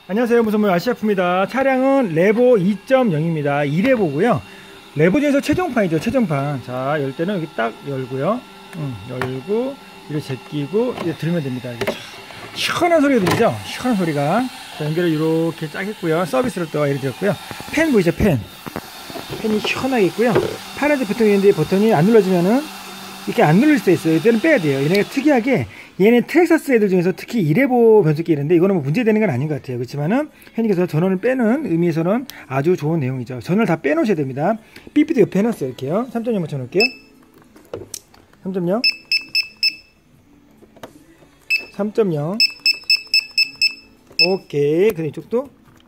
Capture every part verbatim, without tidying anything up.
안녕하세요, 무선물 아시아프입니다. 차량은 레보 이 점 영입니다. 이 레보고요. 레보 중에서 최종판이죠. 최종판. 자, 열 때는 여기 딱 열고요. 음, 열고 이렇게 제끼고 이제 들으면 됩니다. 이게 시원한 소리가 들리죠? 시원한 소리가. 자, 연결을 이렇게 쫙 했고요. 서비스를 또 이렇게 드렸고요. 펜 보이죠? 펜. 펜이 시원하게 있고요. 파란색 버튼이 있는데 버튼이 안 눌러지면은 이렇게 안 눌릴 수 있어요. 이때는 빼야 돼요. 얘네가 특이하게, 얘네 트랙사스 애들 중에서 특히 이 레보 변속기 있는데 이거는 뭐 문제되는 건 아닌 것 같아요. 그렇지만은 현님께서 전원을 빼는 의미에서는 아주 좋은 내용이죠. 전원을 다 빼놓으셔야 됩니다. 삐삐도 옆에 해놨어요. 이렇게요. 삼 점 영 맞춰놓을게요. 삼 점 영, 삼 점 영. 오케이. 그럼 이쪽도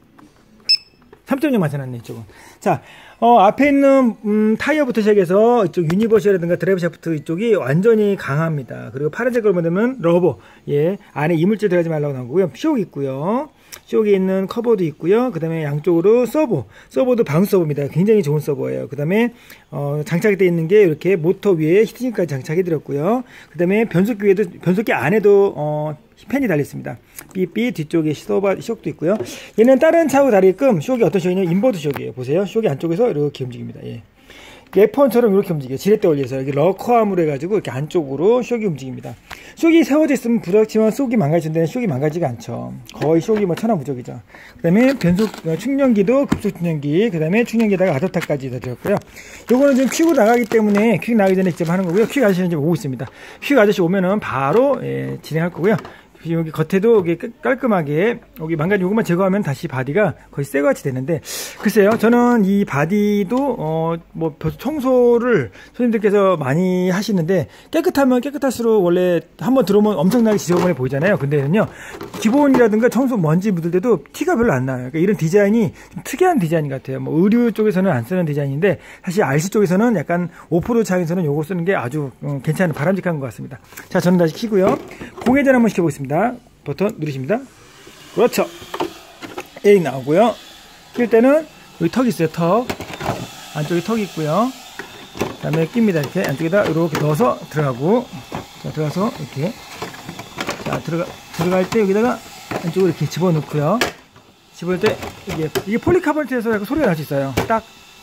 삼 점 영 맞춰놨네, 이쪽은. 자, 어, 앞에 있는, 음, 타이어부터 시작해서 이쪽 유니버셜이라든가 드라이브 샤프트 이쪽이 완전히 강합니다. 그리고 파란색으로 보면 러버, 예, 안에 이물질 들어가지 말라고 나오고요. 쇼크 있고요. 쇼크에 있는 커버도 있고요. 그 다음에 양쪽으로 서버, 서버도 방수 서버입니다. 굉장히 좋은 서버예요. 그 다음에, 어, 장착이 되어 있는 게 이렇게 모터 위에 히트닝까지 장착해 드렸고요. 그 다음에 변속기 위에도, 변속기 안에도, 어, 펜이 달려있습니다. 삐삐 뒤쪽에 서버 쇼크도 있고요. 얘는 다른 차하고 다르게끔 쇼크이 어떤 쇼크냐면 인버드 쇼크예요. 보세요. 쇼크이 안쪽에서 이렇게 움직입니다. 예. 에프원처럼 이렇게 움직여요. 지렛대 올려서 여기 러커암으로 해가지고 이렇게 안쪽으로 쇼크이 움직입니다. 쇼크이 세워져 있으면 부럽지만 쇼크이 망가진다는 쇼크이 망가지가 않죠. 거의 쇼크이 뭐 천하무적이죠. 그 다음에 변속 충전기도 급속 충전기, 그 다음에 충전기에다가 아답터까지 다 들었고요. 요거는 지금 퀵으로 나가기 때문에 퀵 나가기 전에 직접 하는 거고요. 퀵 아저씨는 지금 오고 있습니다. 퀵 아저씨 오면은 바로 예, 진행할 거고요. 여기 겉에도 여기 깔끔하게 여기 망가진 요것만 제거하면 다시 바디가 거의 새같이 되는데, 글쎄요, 저는 이 바디도 어 뭐 청소를 손님들께서 많이 하시는데 깨끗하면 깨끗할수록 원래 한번 들어오면 엄청나게 지저분해 보이잖아요. 근데는요, 기본이라든가 청소 먼지 묻을 때도 티가 별로 안 나요. 그러니까 이런 디자인이 좀 특이한 디자인 같아요. 뭐 의류 쪽에서는 안 쓰는 디자인인데 사실 알씨 쪽에서는 약간 오프로드 차에서는 요거 쓰는 게 아주 어, 괜찮은 바람직한 것 같습니다. 자, 저는 다시 키고요. 공회전 한번 시켜보겠습니다. 버튼 누르십니다. 그렇죠. 에이 나오고요. 낄 때는 여기 턱 있어요. 턱 안쪽에 턱이 있고요. 그 다음에 낍니다. 이렇게 안쪽에다 이렇게 넣어서 들어가고, 자, 들어가서 이렇게, 자, 들어가 들어갈 때 여기다가 안쪽으로 이렇게 집어넣고요. 집어넣을 때 이게 이게 폴리카보네트에서 약간 소리가 날 수 있어요. 딱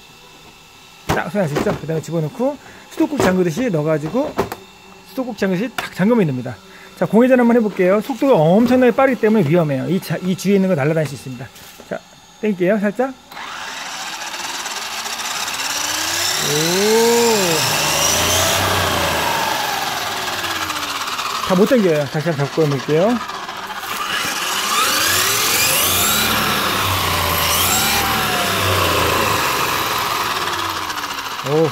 딱 소리 날 수 있죠. 그 다음에 집어넣고 수도국 잠그듯이 넣어가지고 수도국 잠그듯이 탁 잠그면 됩니다. 자, 공회전 한번 해볼게요. 속도가 엄청나게 빠르기 때문에 위험해요. 이, 자, 이 주위에 있는 거 날아다닐 수 있습니다. 자, 땡길게요. 살짝. 오. 다 못 당겨요. 다시 한번 잡고 해볼게요. 오.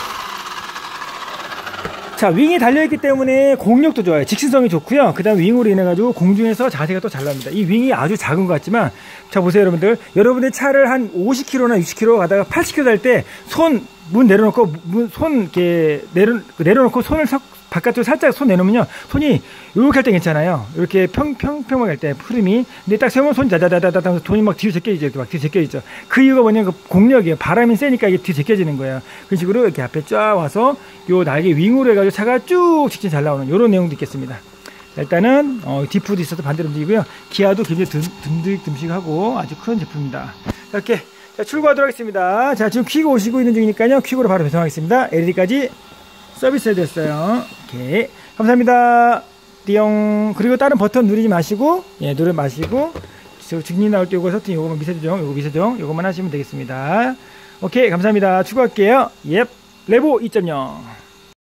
자, 윙이 달려있기 때문에 공력도 좋아요. 직신성이 좋고요. 그 다음 윙으로 인해가지고 공중에서 자세가 또 잘 나옵니다. 이 윙이 아주 작은 것 같지만, 자, 보세요, 여러분들. 여러분들 차를 한 오십 킬로미터나 육십 킬로미터 가다가 팔십 킬로미터 달 때 손, 문 내려놓고, 문, 손, 이렇게 내려, 내려놓고 손을 석, 바깥으로 살짝 손 내놓으면요, 손이 이렇게 할 때 괜찮아요. 이렇게 평, 평평하게 할 때 흐름이. 근데 딱 세우면 손이 다다다다다 하면서 돈이 막 뒤로 제껴지죠. 이렇게 막 뒤로 제껴지죠. 그 이유가 뭐냐면 그 공력이에요. 바람이 세니까 이게 뒤로 제껴지는 거예요. 그런 식으로 이렇게 앞에 쫙 와서 요 날개 윙으로 해가지고 차가 쭉 직진 잘 나오는 요런 내용도 있겠습니다. 자, 일단은, 어, 디프도 있어서 반대로 움직이고요. 기아도 굉장히 듬, 듬직듬직하고 아주 큰 제품입니다. 자, 이렇게. 자, 출고하도록 하겠습니다. 자, 지금 퀵 오시고 있는 중이니까요. 퀵으로 바로 배송하겠습니다. 엘이디까지 서비스 해드렸어요. 오케이. 감사합니다. 띠용. 그리고 다른 버튼 누르지 마시고, 예, 누르지 마시고, 증진 나올 때 요거 서팅, 요거만 미세조정, 요거 미세조정, 요거만 하시면 되겠습니다. 오케이. 감사합니다. 추가할게요. 예. 레보 이 점 영.